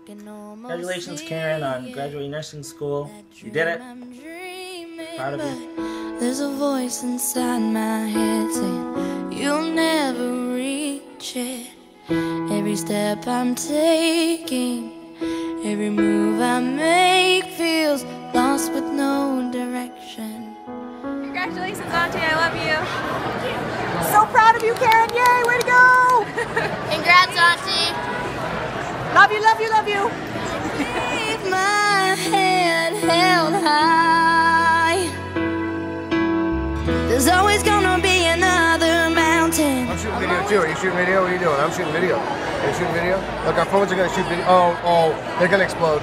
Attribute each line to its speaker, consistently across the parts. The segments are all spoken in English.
Speaker 1: Congratulations, Karen, on graduating nursing school. You did it. Proud of you.
Speaker 2: There's a voice inside my head saying you'll never reach it. Every step I'm taking, every move I make feels lost with no direction.
Speaker 3: Congratulations, Auntie, I love you.
Speaker 4: So proud of you, Karen. Yay, way to go.
Speaker 5: Congrats, Auntie.
Speaker 4: Love you, love you, love you.
Speaker 2: Keep my head held high. There's always gonna be another mountain.
Speaker 6: I'm shooting video too. Are you shooting video? What are you doing? I'm shooting video. Are you shooting video? Look, our phones are gonna shoot video. Oh, they're gonna explode.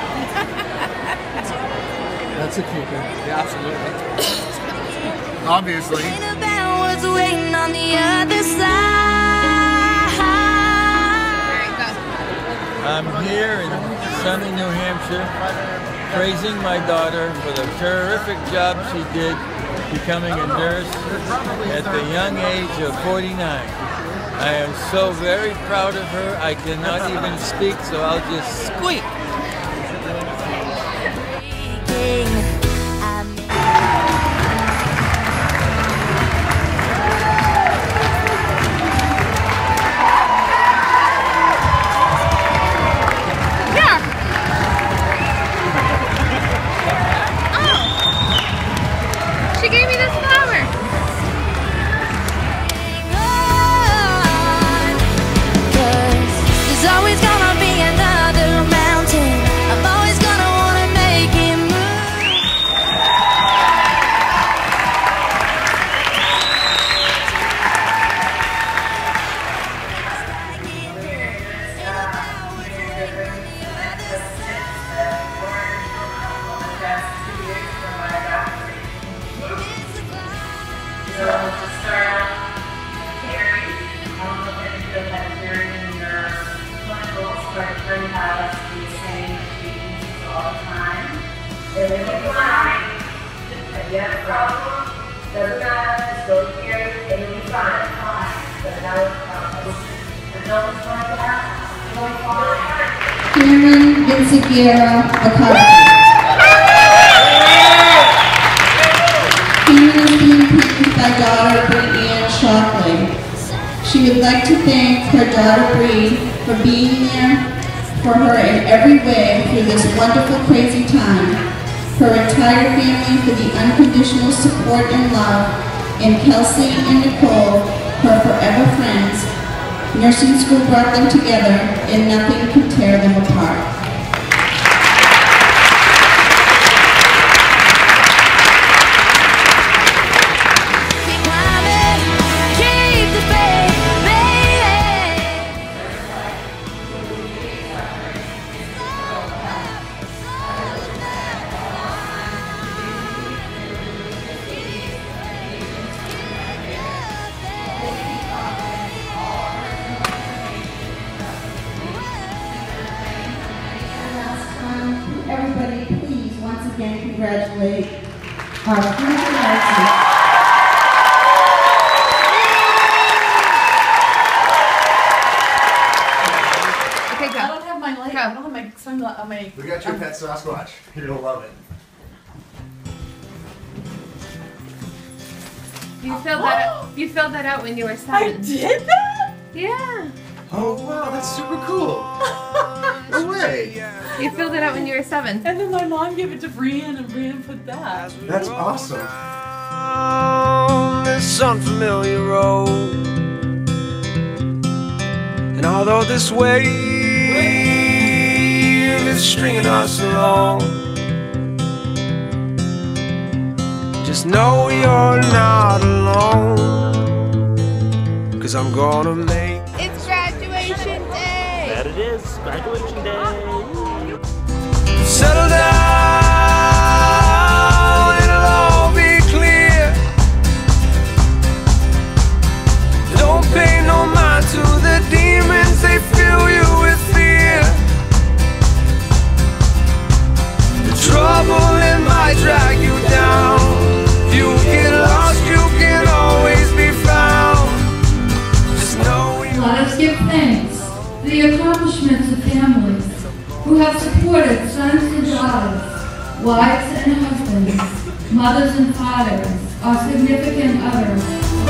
Speaker 6: That's a keeper. Yeah, absolutely. Obviously.
Speaker 2: About what's waiting on the other side.
Speaker 7: I'm here in sunny New Hampshire, praising my daughter for the terrific job she did becoming a nurse at the young age of 49. I am so very proud of her, I cannot even speak, so I'll just squeak.
Speaker 3: She gave me this flower.
Speaker 2: There's always gonna be another mountain. I'm always gonna wanna make it
Speaker 8: So to start out, Carrie, I'm looking to feel that Carrie in your clinical start to have the same treatments all the time. They're really fine. If you have a problem, doesn't matter, just go to Carrie, it'll be fine. But now the adults going to that, it'll be fine.
Speaker 9: Cameron Vinciguerra McCarthy. Cameron is being painted by daughter Bree Ann Shockley. She would like to thank her daughter Bree for being there for her in every way through this wonderful, crazy time. Her entire family for the unconditional support and love, and Kelsey and Nicole, her forever friends. Nursing school brought them together, and nothing can tear them apart. Everybody, please, once again, congratulate our future nurses.
Speaker 3: Okay, go.
Speaker 4: I don't have my light. I don't have my sunglasses.
Speaker 6: We got your pet Sasquatch. You're gonna love it.
Speaker 3: You filled that out. You filled that out when you were 7.
Speaker 4: I did that?
Speaker 3: Yeah.
Speaker 6: Oh wow, that's super cool. No way.
Speaker 3: You filled it out when you were 7.
Speaker 4: And then my mom gave it to Brian, and Brian put that.
Speaker 6: That's awesome.
Speaker 10: This unfamiliar road, and although this wave is stringing us along, just know you're not alone, 'cause I'm gonna make
Speaker 3: It's graduation day.
Speaker 1: That it is. Graduation day.
Speaker 10: settle down, it'll all be clear. Don't pay no mind to the demons, they fill you with fear. The trouble, it might drag you down. If you get lost, you can always be found. Just know
Speaker 9: Let us give thanks for the accomplishments of families mothers and fathers, our significant others.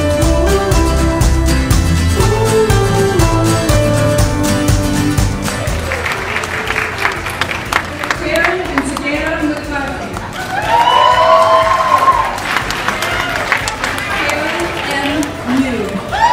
Speaker 9: Karen and Savannah McCarthy. Karen M. New.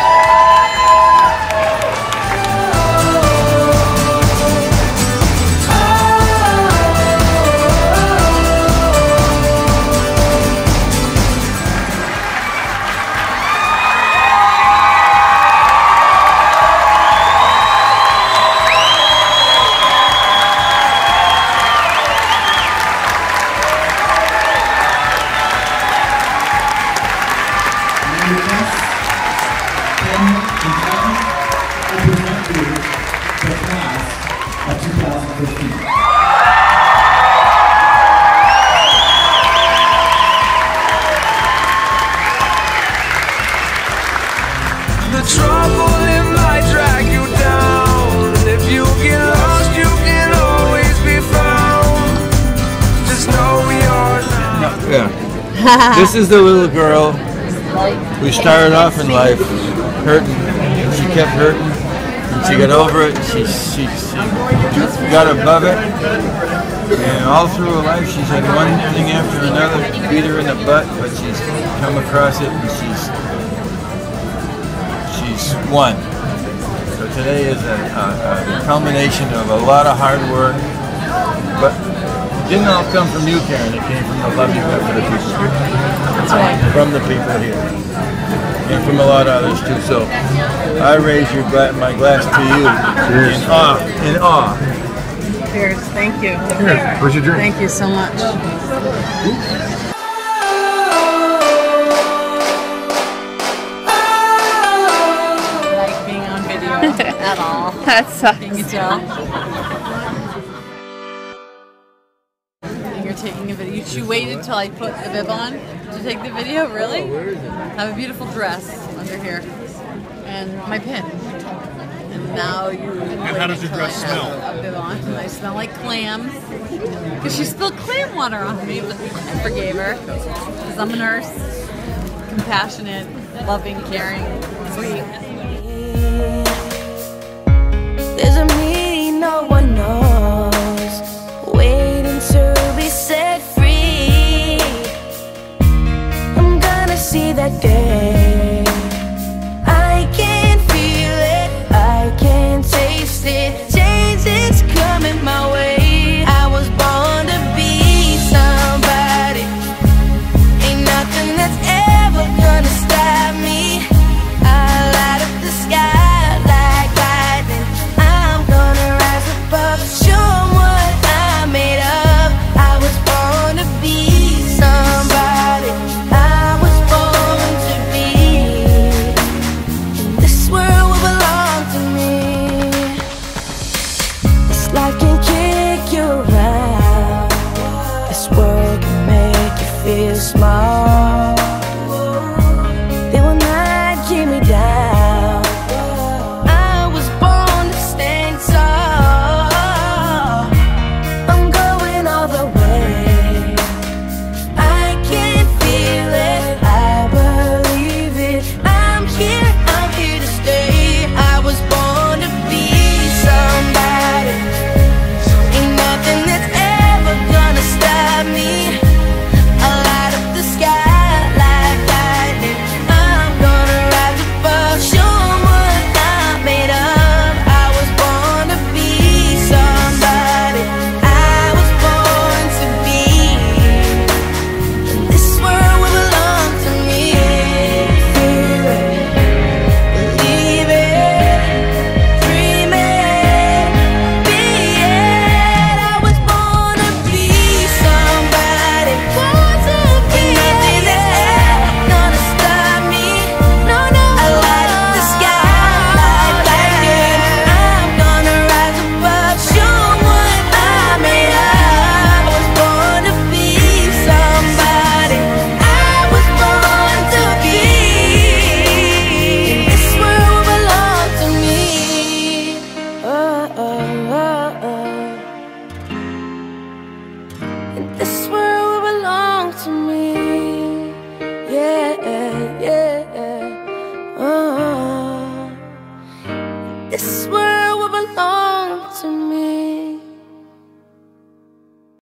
Speaker 10: The trouble it might drag you down. If you get lost, you can always be found. Just know we are now.
Speaker 7: Yeah. This is the little girl who started off in life hurting. She kept hurting. And she got over it. She got above it. And all through her life, she's had one thing after another beat her in the butt, but she's come across it and she's won. So today is a culmination of a lot of hard work, but it didn't all come from you, Karen. It came from the love you have for the people. That's right. From the people here. And from a lot of others too. So I raise my glass to you. Cheers. In awe.
Speaker 11: Cheers. Thank you.
Speaker 6: Here, where's your drink?
Speaker 11: Thank you so much. Like being on video at all.
Speaker 3: That sucks.
Speaker 11: Can you tell? You're taking a video. She waited till I put the bib on to take the video. Really? I have a beautiful dress under here and my pin. And now you.
Speaker 12: And how does your dress smell?
Speaker 11: A bib on. I smell like clams because she spilled clam water on me, but I forgave her because I'm a nurse, compassionate, loving, caring, sweet.
Speaker 2: There's a meaning no one knows, waiting to be set free. I'm gonna see that day.